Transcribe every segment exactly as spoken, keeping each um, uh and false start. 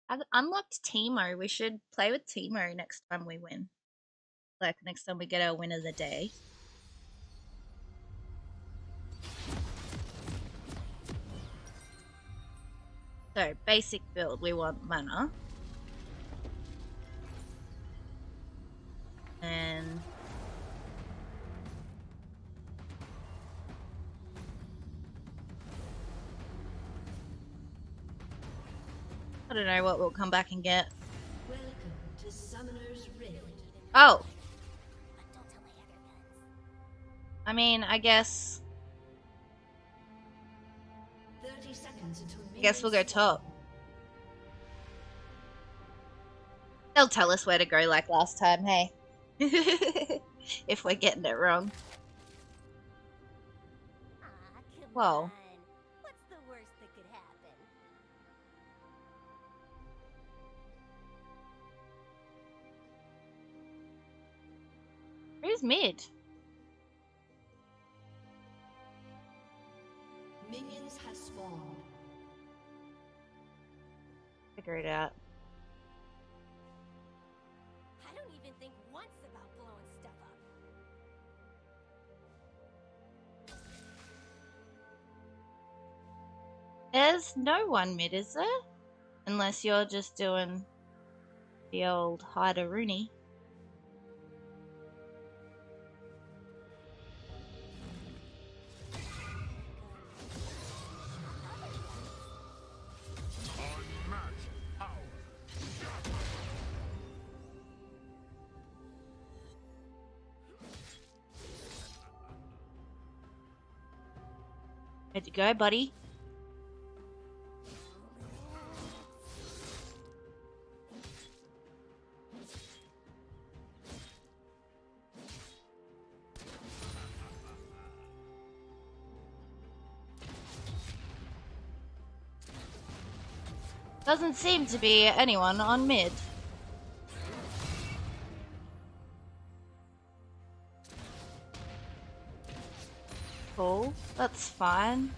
I've unlocked Teemo. We should play with Teemo next time we win. Like next time we get our win of the day. So basic build, we want mana. And I don't know what we'll come back and get. Welcome to Summoner's Rift. Oh. I mean, I guess. thirty seconds until I guess we'll go top. They'll tell us where to go like last time, hey? If we're getting it wrong. Aw, come Whoa. on. What's the worst that could happen? Who's mid? Minions have spawned. Figure it out. I don't even think once about blowing stuff up. There's no one mid, is there? Unless you're just doing the old Hyder Rooney. Where'd you go, buddy? Doesn't seem to be anyone on mid. Cool, that's fine.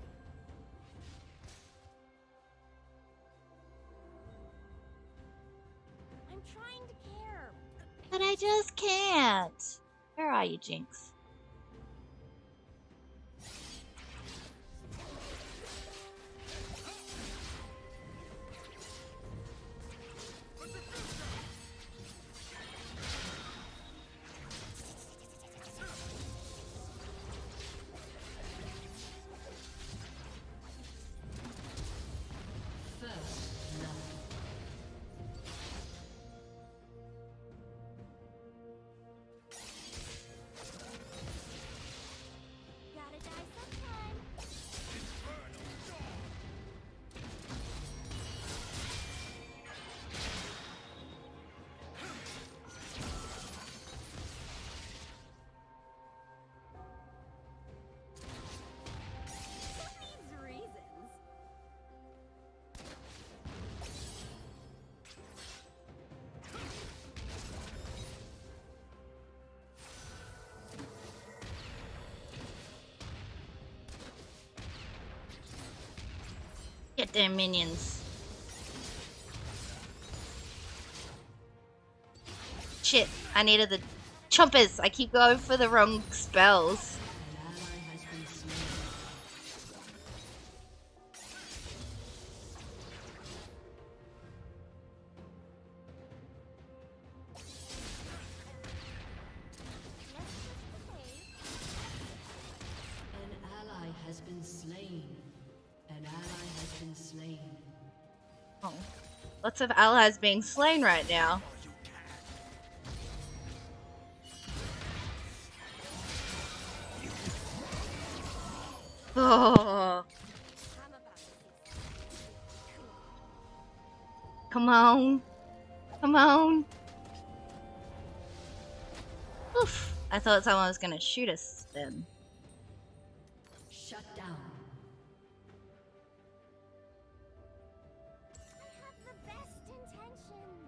I'm trying to care. But I just can't. Where are you, Jinx? Gotta die sometime. Who needs reasons? Get them minions. Shit, I needed the chompers. I keep going for the wrong spells. An ally has been slain. An ally has been slain. An ally has been slain. Oh. Lots of allies being slain right now. Oh, I'm about to see come on. Come on. Oof. I thought someone was gonna shoot us then. Shut down. I have the best intentions.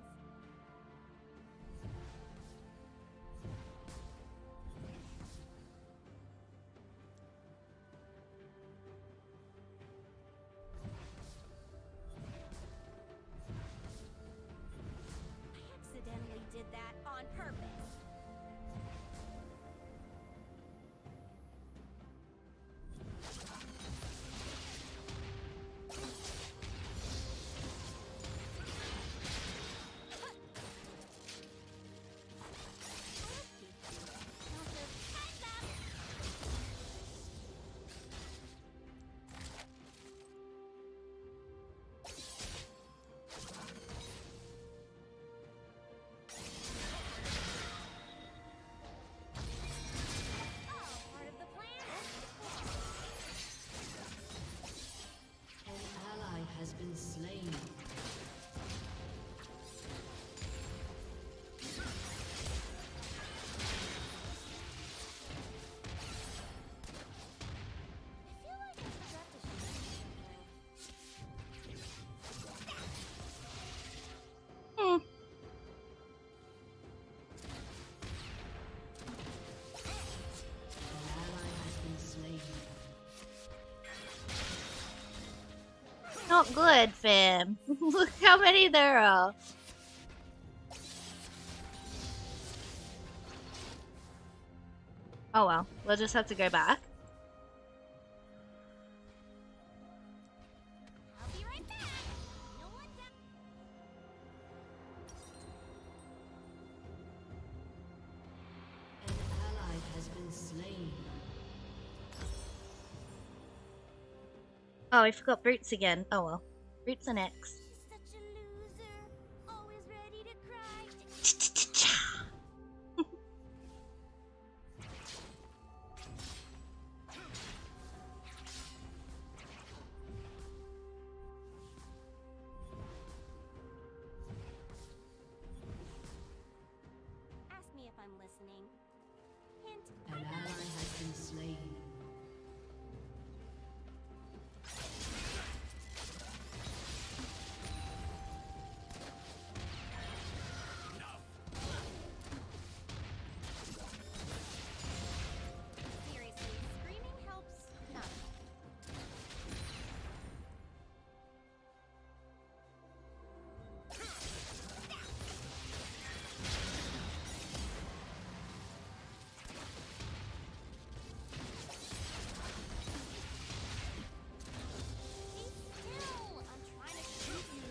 Not good, fam. Look how many there are. Oh well, we'll just have to go back. I'll be right back. No one down. An ally has been slain. Oh, I forgot Boots again. Oh well. Boots are next. Such a loser. Always ready to cry. Ask me if I'm listening. Hint. An ally has been slain. Seriously, screaming helps nothing. Be still. I'm trying to shoot you.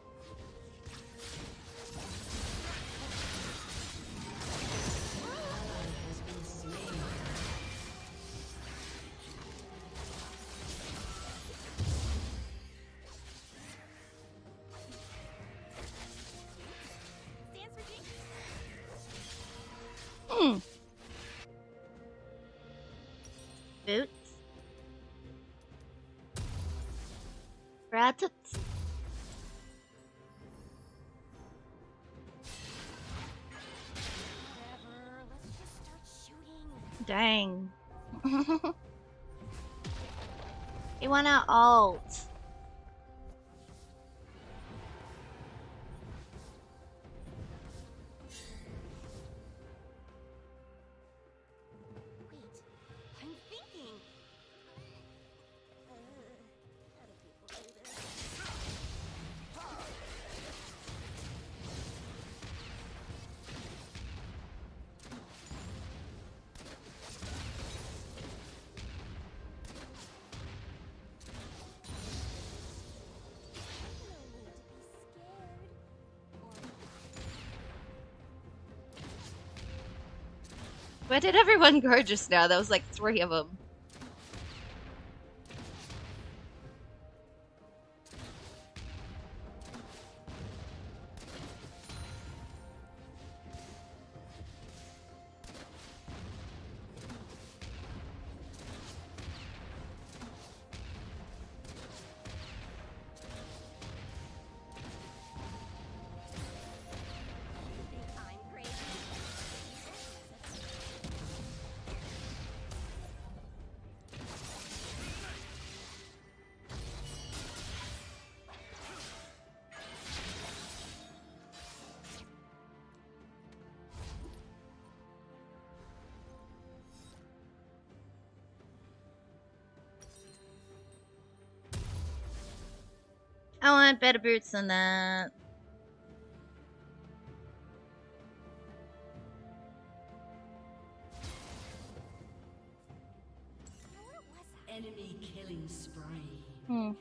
Ally has been slain. Stands for JINX. Hmm. Boots. Rattles. Whatever. Let's just start shooting. Dang. He went out alt. Wait, I'm thinking. Uh, how do people do this? No need to be scared. Or Where did everyone go just now? There was like three of them. you think I'm crazy? I want better boots than that. Now, where was I? Enemy killing spree. Hmm.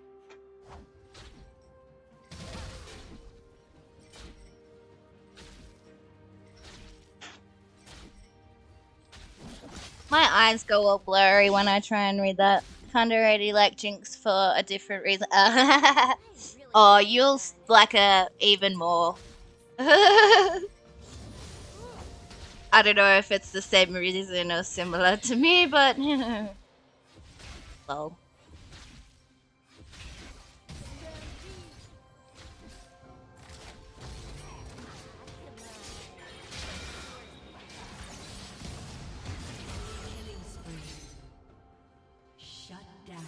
My eyes go all blurry when I try and read that. Kinda already like Jinx for a different reason. I really Oh, like you'll that. like her even more. I don't know if it's the same reason or similar to me, but lol. Killing spree. Shut down.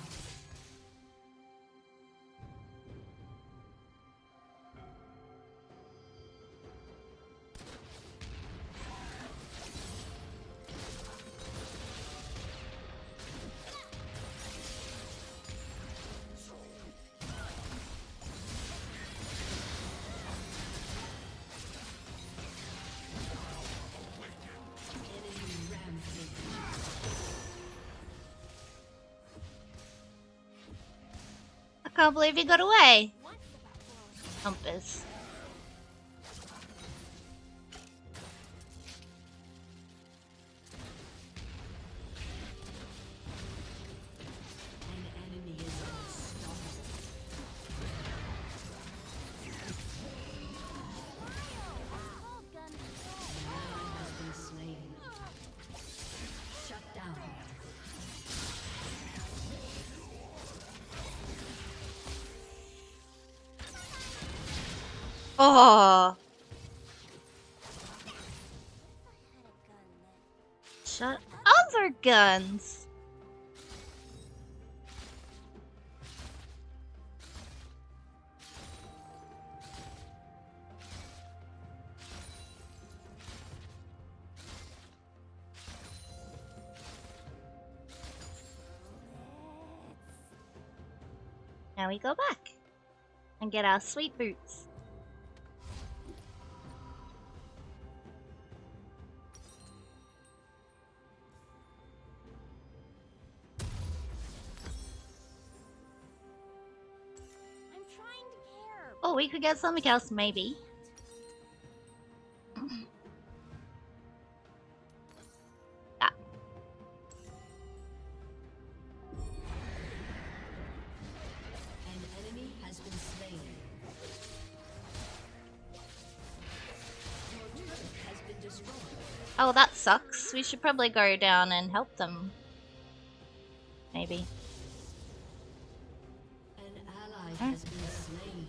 Can't believe he got away. What's about world? Humpers. An enemy is unstoppable. All gun control. An ally has been slain. Shut down. Oh, I had a gun then. shut other guns. Now we go back and get our sweet boots. I'm trying to care. Oh, we could get something else, maybe. Ah. An enemy has been slain. Your turret has been destroyed. Oh, that sucks. We should probably go down and help them. Maybe. An ally Huh? has been slain.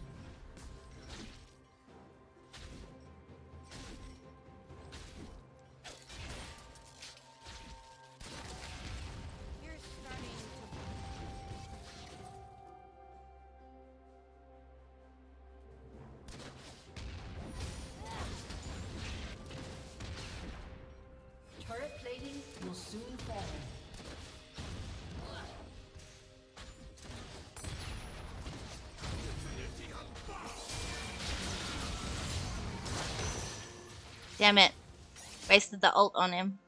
You're starting to. Turret plating will soon fall. Damn it. Wasted the ult on him.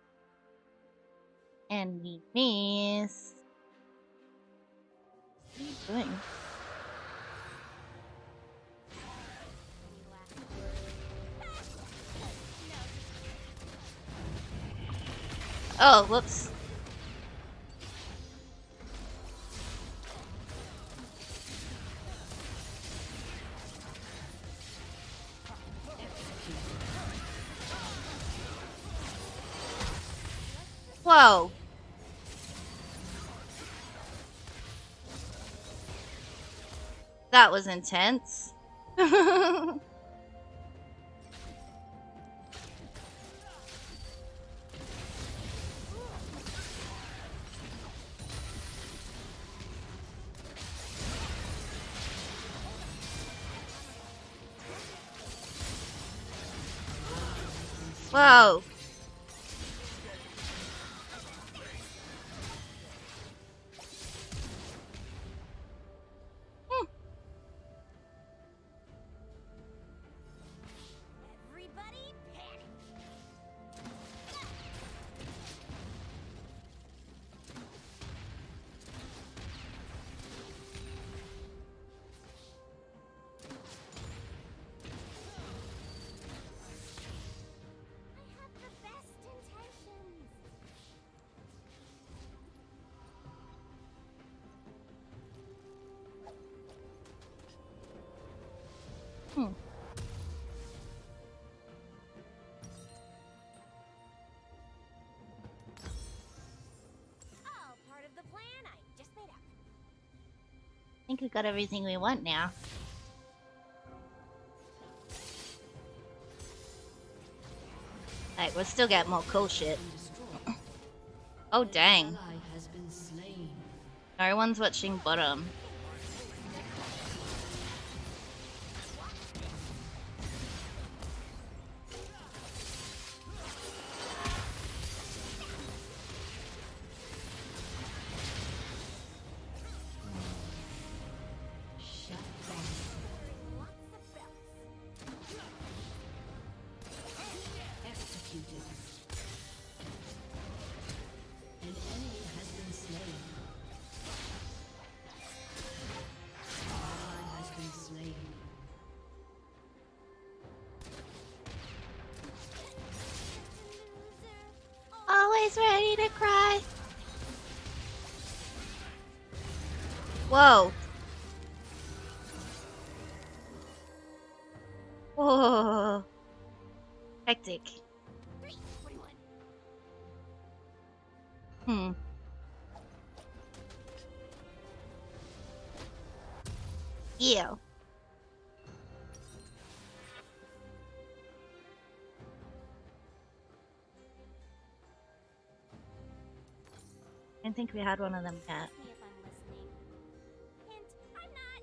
And we miss. What are you doing? Oh, whoops. Whoa. That was intense. Whoa. Hmm. Everybody panic. I have the best intentions. Hmm. All part of the plan I just made up. I think we got everything we want now. Like, we'll still get more cool shit. Destroyed. Oh, An dang. ally has been slain. No one's watching bottom. Shut down. Lots of bells. Executed. An enemy has been slain. She's ready to cry. Whoa. Whoa. Hectic. Three, twenty-one. Hmm. Yeah. I didn't think we had one of them yet. Ask me if I'm listening. Hint, I'm not.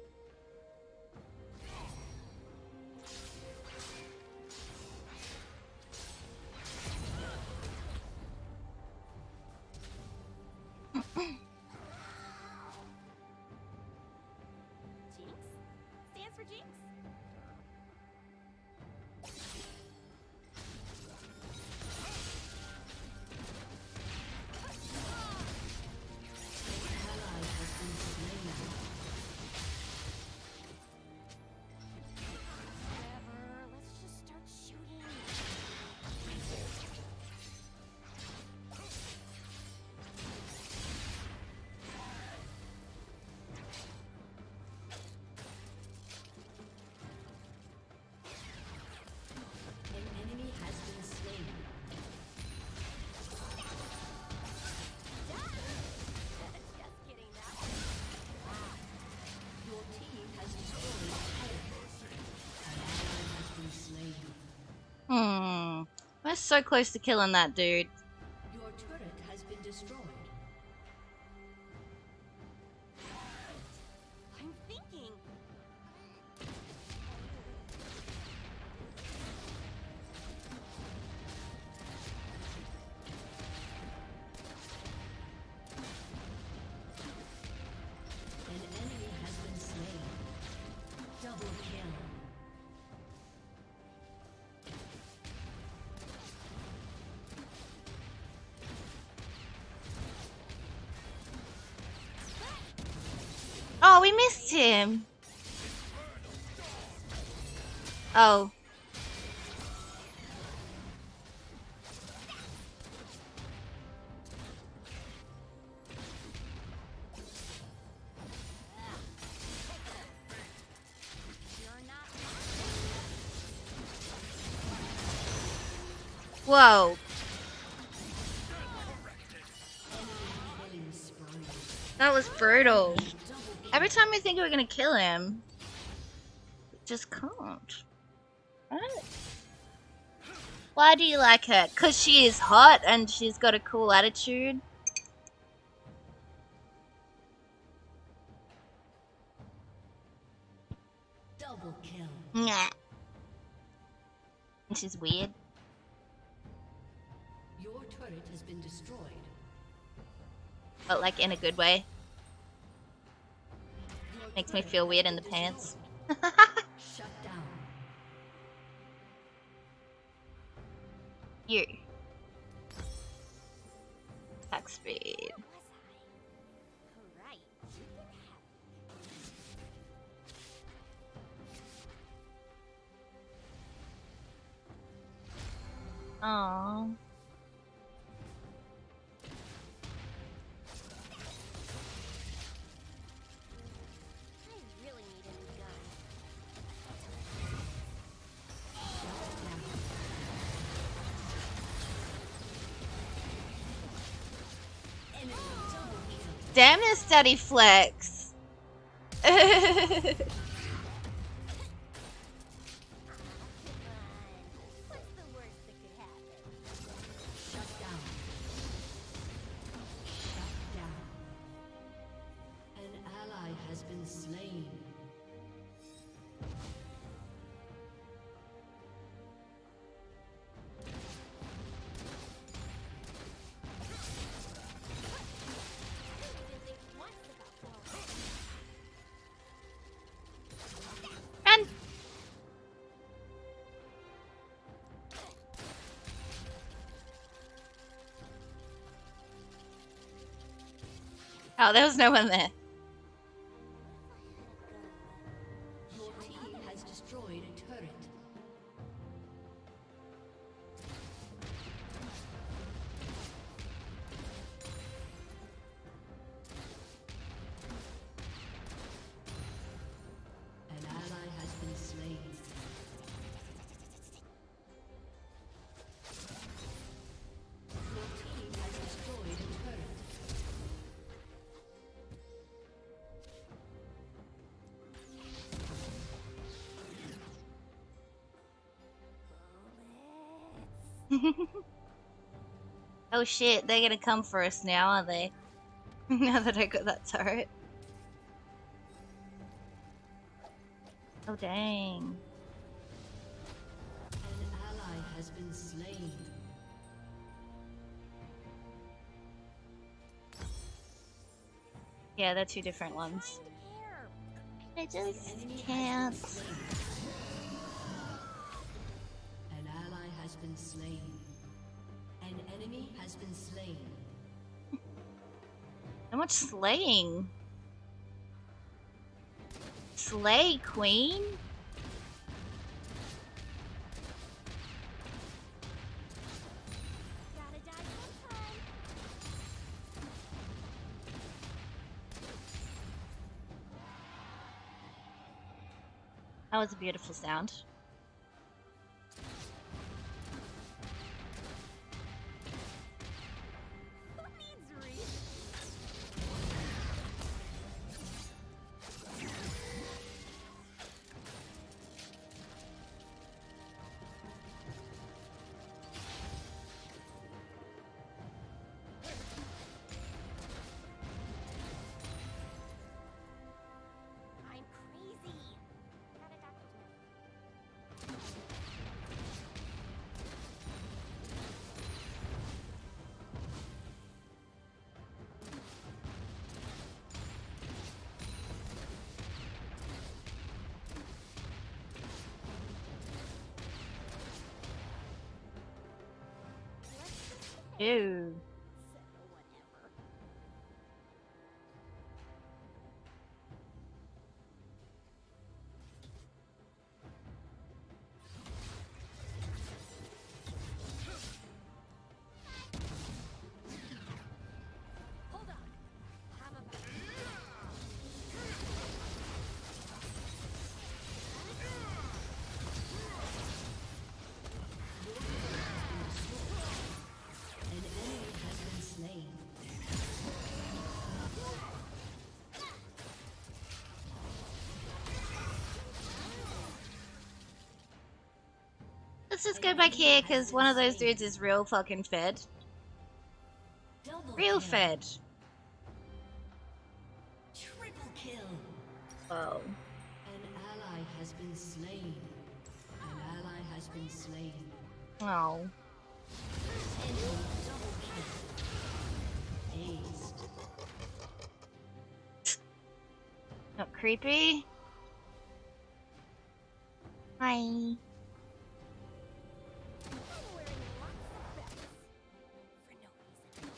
Jinx? Stands for Jinx? Whatever, let's just start shooting. An enemy has been slain. Just kidding now. Your team has destroyed a turret. An ally has been slain. Hmm. We're so close to killing that dude. Your turret has been destroyed. I'm thinking. An enemy has been slain. Double kill. Oh, we missed him. Oh. You're not. Whoa. Killing spree. That was brutal. Every time we think we're gonna kill him, we just can't. What? Why do you like her? Cause she is hot and she's got a cool attitude. Double kill. Nah. And she's weird. Your turret has been destroyed. But like in a good way. Your Makes me turret feel has weird in been the pants. destroyed. Shut down. You. Attack speed. Where was I? Right. You can have Aww. I really need a new gun. Enemy double kill. Damn this steady flex. What's the worst that could happen? Shut down. Shut down. An ally has been slain. Didn't think once about throwing. Run. Oh, there was no one there. Your team has destroyed a turret. Oh shit, they're gonna come for us now, aren't they? Now that I got that turret. Oh dang. An ally has been slain. Yeah, they're two different ones. I just can't. An ally has been slain. An enemy has been slain. So much slaying. Slay, queen? Gotta die sometime. That was a beautiful sound. Who needs Reese? I'm crazy. Got a doctor's note. Let's just Ew. so whatever. Hold on. Have a An enemy has been slain. Let's just go back here, because one of those dudes is real fucking fed. Double Real kill. fed. Triple kill. Whoa. An ally has been slain. An ally has been slain. Oh. Enemy double kill. Aced. Not creepy. Hi. I'm wearing lots of belts. For no reason.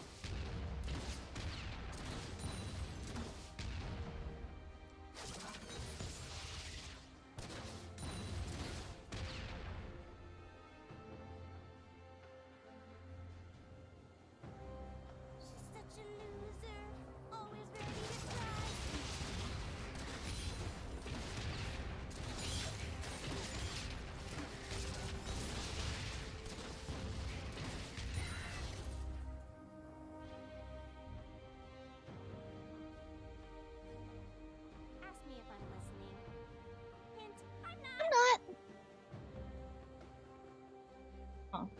She's such a loser. Always ready to cry. Ask me if I'm listening. Hint, I'm not. I'm not. Oh.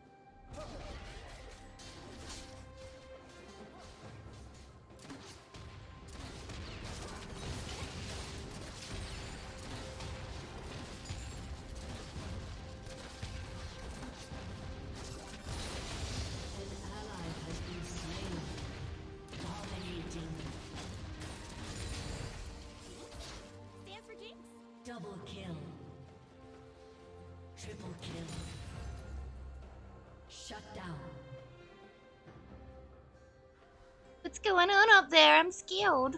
An ally has been slain. Dominating. Stands for Jinx. Double kill. Triple kill. Shut down. What's going on up there? I'm scared.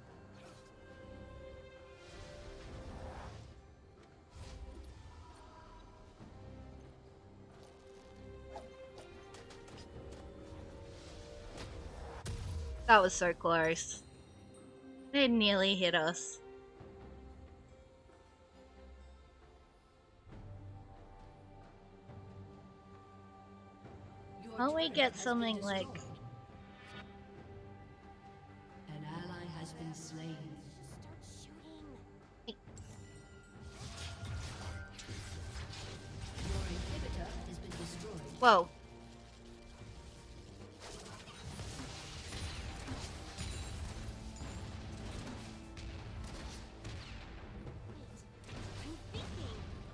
That was so close. It nearly hit us. Your Why don't we turret get has something been like... destroyed. An ally has been slain. Start shooting. Your inhibitor has been destroyed. Whoa. I'm thinking.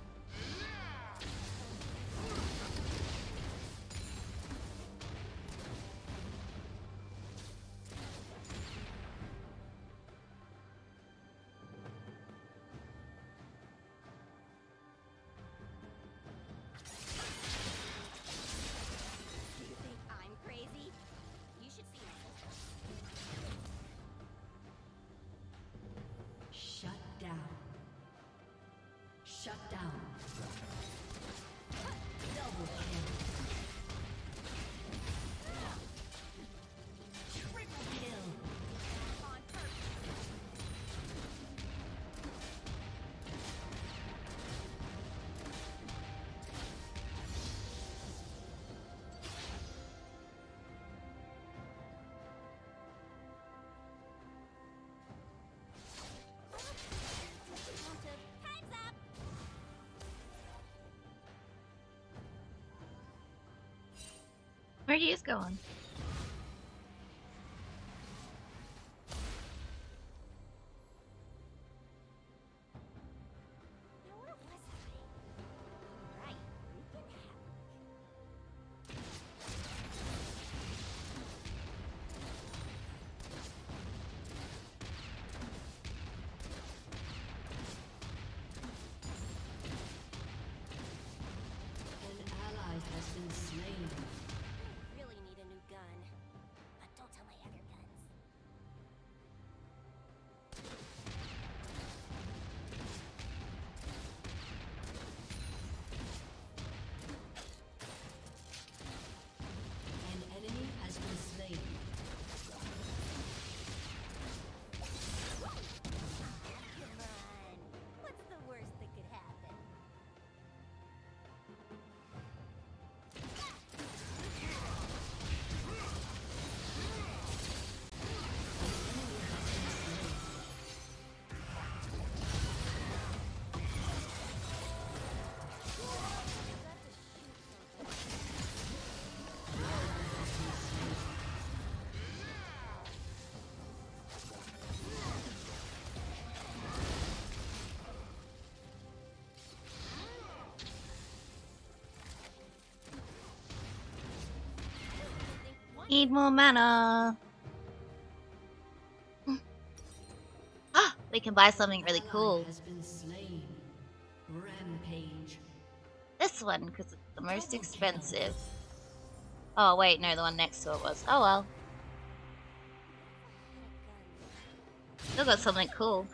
Do you think I'm crazy? You should see my sister. Shut down. Shut down. Double kill. Triple kill. On purpose. Time's up. Where are you going? Now where was I? Right, we can have. An ally has been slain. I really need a new gun. But don't tell my other guns. An enemy has been slain. Come on. What's the worst that could happen? Need more mana. Ah, we can buy something really Ally cool. has been slain. Rampage. This one, because it's the most expensive. Oh, wait, no, the one next to it was. Oh, well. Still got something cool.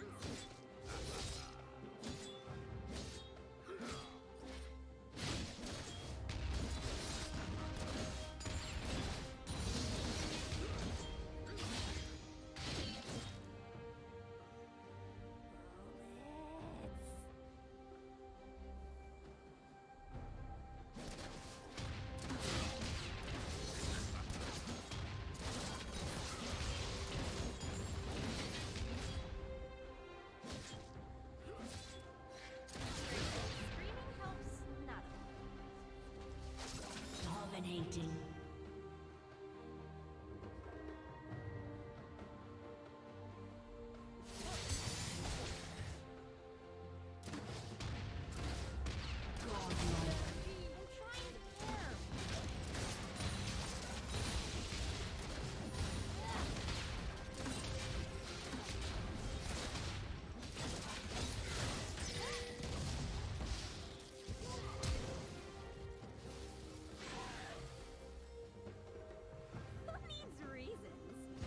Screaming helps not a lot. Dominating. Godlike. I'm trying to warm. Who needs reasons?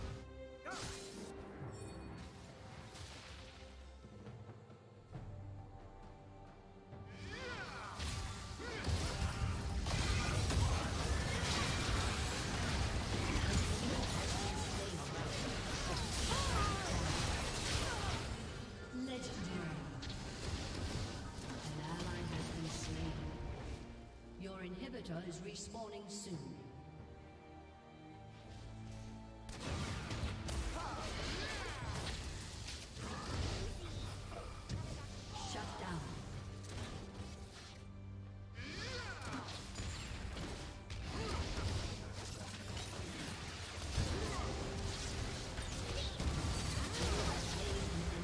Legendary. An ally has been slain. Your inhibitor is respawning soon. Shut down.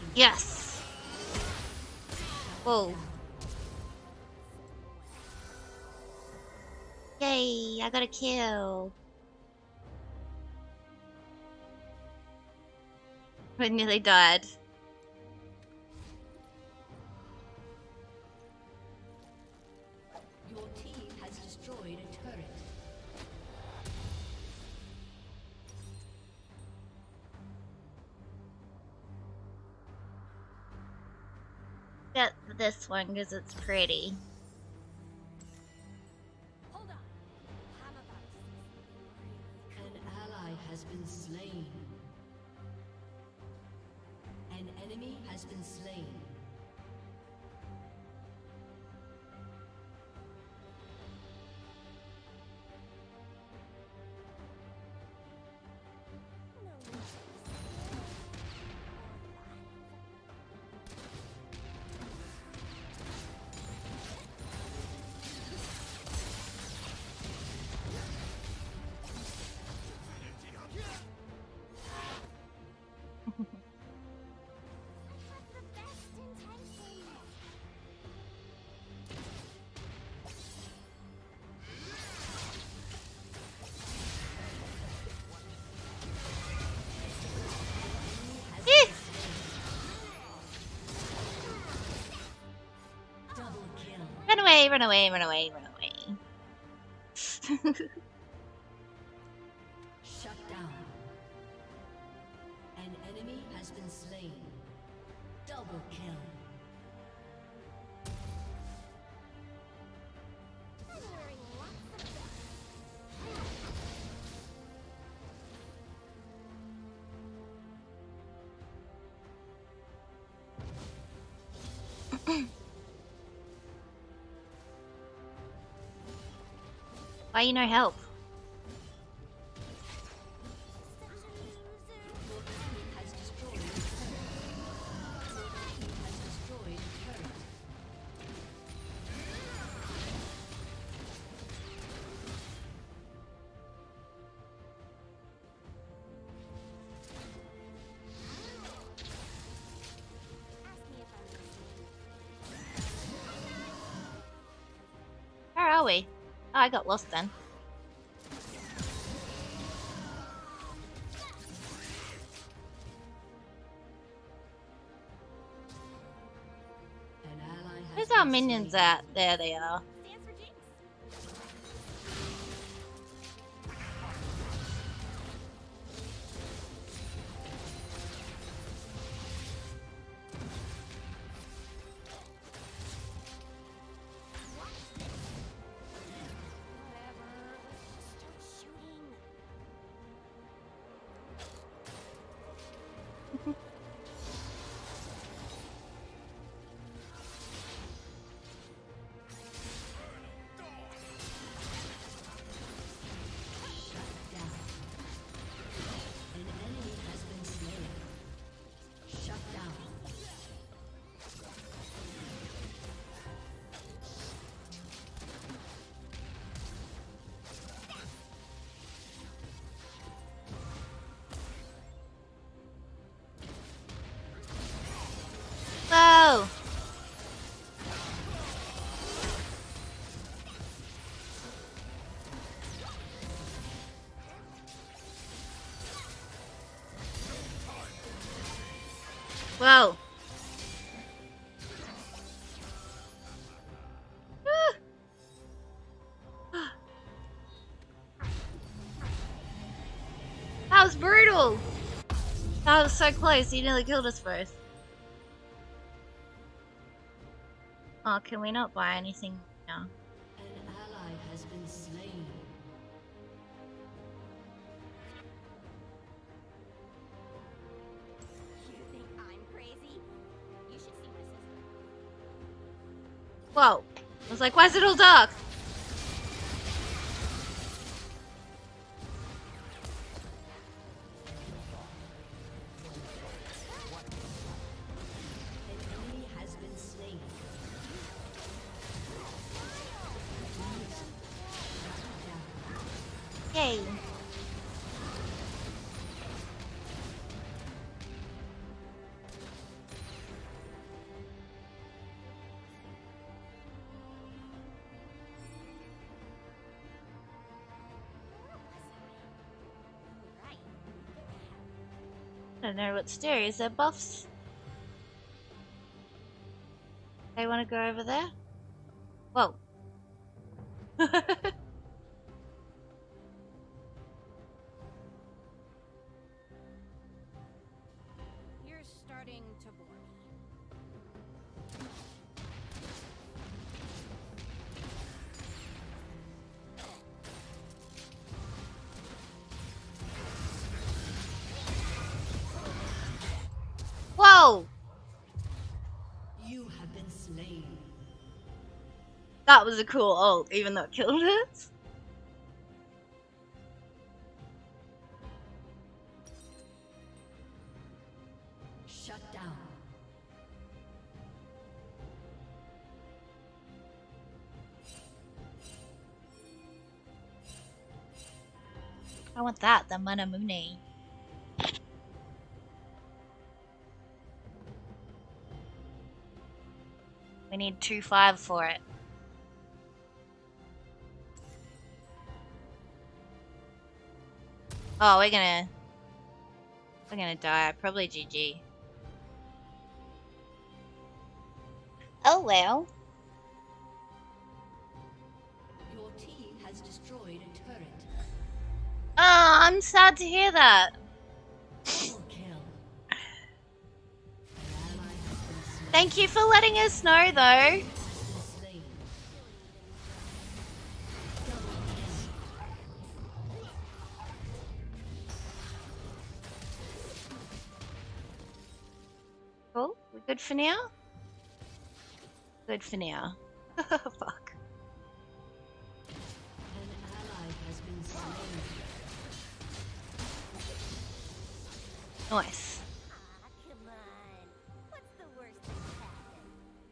Yes. Whoa. Yay, I got a kill. I nearly died. Your team has destroyed a turret. Get this one because it's pretty. Hold on. I'm about to see something An ally has been slain. An enemy has been slain. the best intentions. Eh. Double kill. Run away, run away, run away, run away. Shut down. An enemy has been slain. Double kill. I'm wearing lots of Why you no help? such a loser. Your team has destroyed a turret. Your team has destroyed a turret. Ask me if I'm listening. Where are we? Oh, I got lost then. An ally has Where's our been minions slain. at? There they are. Stands for JINX. Whatever. Let's just start shooting. Down. An enemy has been slain. Shut down. Whoa! Whoa! Ah. That was brutal! That was so close, he nearly killed us both. Oh, can we not buy anything now? An ally has been slain. You think I'm crazy? You should see my sister. Whoa! I was like, why is it all dark? An enemy has been slain. Yay! I don't know what to do. Is there buffs? They want to go over there? Whoa. You're starting to bore me. Whoa! You have been slain. That was a cool ult, even though it killed it. Shut down. I want that, the Manamune. We need two five for it. Oh, we're gonna... We're gonna die. Probably G G. Oh well. Your team has destroyed a turret. Oh, I'm sad to hear that. Double kill. An ally has been slain. Thank you for letting us know, though. Has been slain. Double kill. Cool. We're good for now? Good for now. Fuck. An ally has been slain. Nice. Ah, come on. What's the worst that could happen?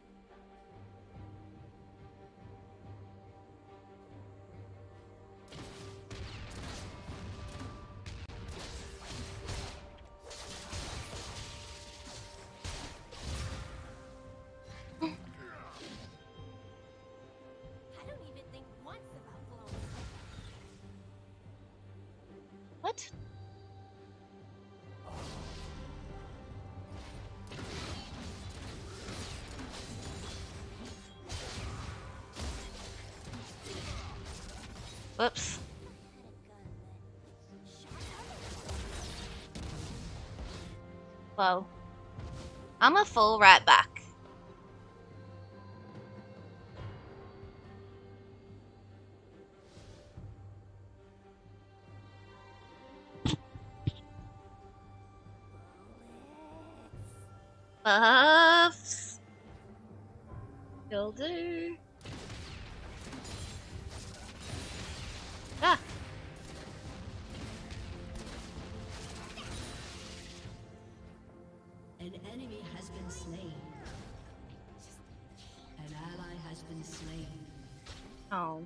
I don't even think once about blowing. What? Whoops. Whoa. I'm a fall right back. Buffs. Will do. Ah. An enemy has been slain. An ally has been slain. Oh.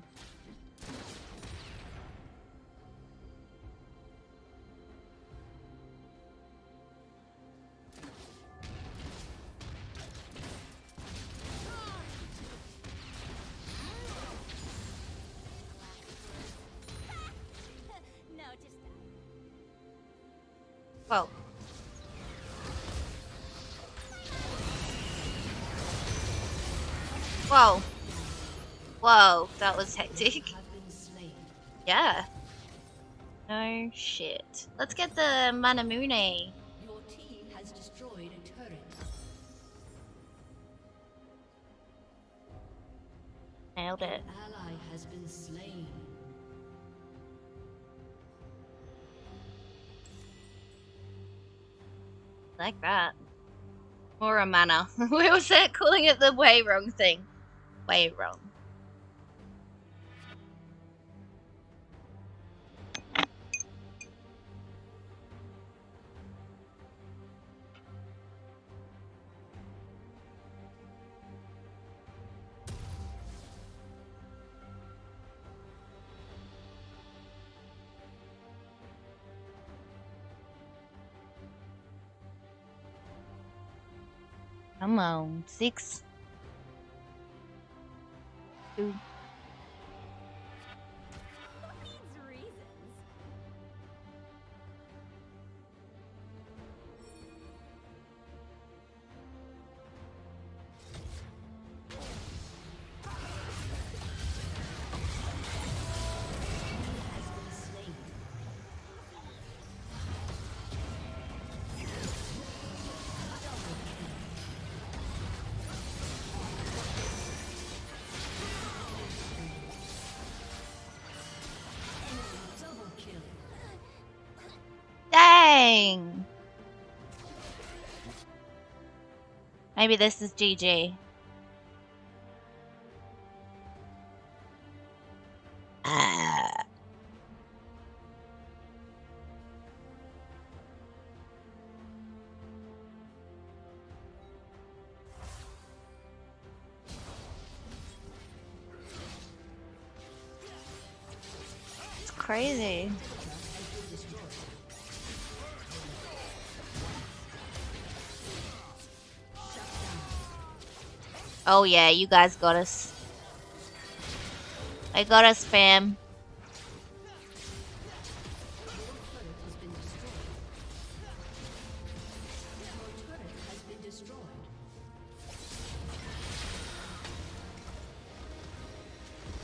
No, just die. Whoa. Whoa. Whoa, that was hectic. You have been slain. Yeah. No shit. Let's get the Manamune. Your team has destroyed a turret. Nailed it. An ally has been slain. Like that. Or a mana. We were set calling it the way wrong thing. Way wrong. Come on. Six. Two. Who needs reasons? Maybe this is G G. Ah. It's crazy. Oh yeah, you guys got us. I got us, fam.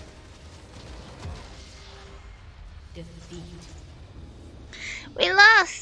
We lost!